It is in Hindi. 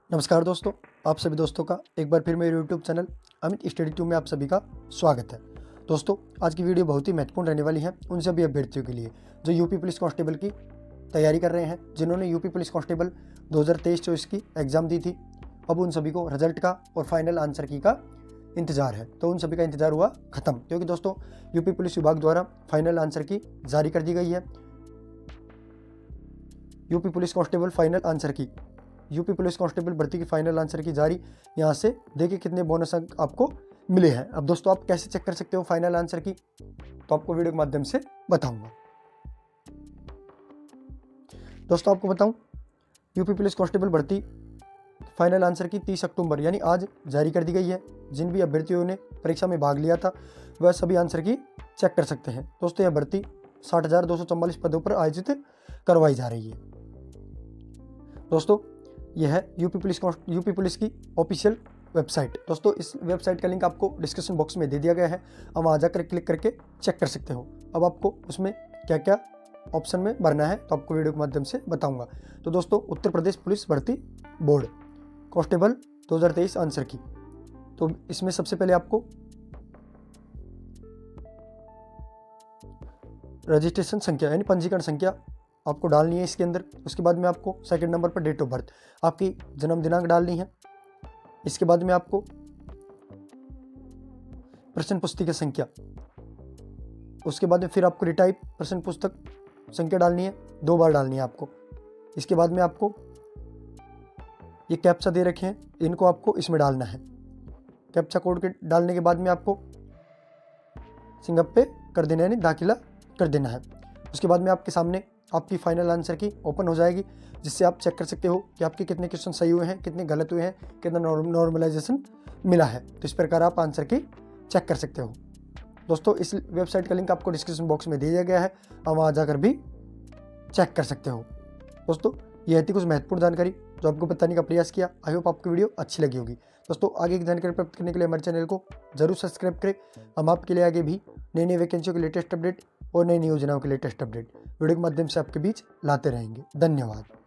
नमस्कार दोस्तों, आप सभी दोस्तों का एक बार फिर मेरे YouTube channel Amit study tube में आप सभी का स्वागत है। दोस्तों, आज की वीडियो बहुत ही महत्वपूर्ण रहने वाली है उन सभी अभ्यर्थियों के लिए जो यूपी पुलिस कांस्टेबल की तैयारी कर रहे हैं, जिन्होंने यूपी पुलिस कांस्टेबल 2023-24 की एग्ज़ाम दी थी। अब उन सभी को रिजल्ट का और फाइनल आंसर की का इंतज़ार है। तो उन सभी का इंतज़ार हुआ ख़त्म, क्योंकि दोस्तों यूपी पुलिस विभाग द्वारा फाइनल आंसर की जारी कर दी गई है। UP police constable final answer key UP police constable भर्ती की फाइनल आंसर की जारी। यहाँ से देखिए कितने बोनस अंक आपको मिले हैं। अब दोस्तों आप कैसे चेक कर सकते हो फाइनल आंसर की, तो आपको वीडियो के माध्यम से बताऊंगा। दोस्तों आपको बताऊं, यूपी पुलिस कांस्टेबल भर्ती फाइनल आंसर की 30 अक्टूबर यानी आज जारी कर दी गई है। जिन भी अभ्यर्थियों ने परीक्षा में भाग लिया था वह सभी आंसर की चेक कर सकते हैं। दोस्तों यह भर्ती 60,244 पदों पर आयोजित करवाई जा रही है। दोस्तों यह है यूपी पुलिस की ऑफिशियल वेबसाइट। दोस्तों इस वेबसाइट का लिंक आपको डिस्क्रिप्शन बॉक्स में दे दिया गया है। अब वहाँ जाकर क्लिक करके चेक कर सकते हो। अब आपको उसमें क्या क्या ऑप्शन में भरना है तो आपको वीडियो के माध्यम से बताऊंगा। तो दोस्तों उत्तर प्रदेश पुलिस भर्ती बोर्ड कांस्टेबल 2023 आंसर की, तो इसमें सबसे पहले आपको रजिस्ट्रेशन संख्या यानी पंजीकरण संख्या आपको डालनी है इसके अंदर। उसके बाद में आपको सेकंड नंबर पर डेट ऑफ बर्थ, आपकी जन्म दिनांक डालनी है। इसके बाद में आपको प्रश्न पुस्तिका संख्या, उसके बाद में फिर आपको रिटाइप प्रश्न पुस्तक संख्या डालनी है, 2 बार डालनी है आपको। इसके बाद में आपको ये कैप्चा दे रखे हैं, इनको आपको इसमें डालना है। कैप्चा कोड के डालने के बाद में आपको सिंगअप पे कर देना है यानी दाखिला कर देना है। उसके बाद में आपके सामने आपकी फाइनल आंसर की ओपन हो जाएगी, जिससे आप चेक कर सकते हो कि आपके कितने क्वेश्चन सही हुए हैं, कितने गलत हुए हैं, कितना नॉर्मलाइजेशन मिला है। तो इस प्रकार आप आंसर की चेक कर सकते हो। दोस्तों इस वेबसाइट का लिंक आपको डिस्क्रिप्शन बॉक्स में दे दिया गया है, आप वहाँ जाकर भी चेक कर सकते हो। दोस्तों यह थी कुछ महत्वपूर्ण जानकारी जो आपको बताने का प्रयास किया। आई होप आपको वीडियो अच्छी लगी होगी। दोस्तों आगे की जानकारी प्राप्त करने के लिए हमारे चैनल को जरूर सब्सक्राइब करें। हम आपके लिए आगे भी नई नई वैकेंसियों के लेटेस्ट अपडेट और नई नई योजनाओं के लेटेस्ट अपडेट वीडियो के माध्यम से आपके बीच लाते रहेंगे। धन्यवाद।